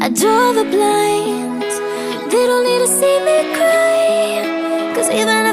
I draw the blinds. They don't need to see me cry, 'cause even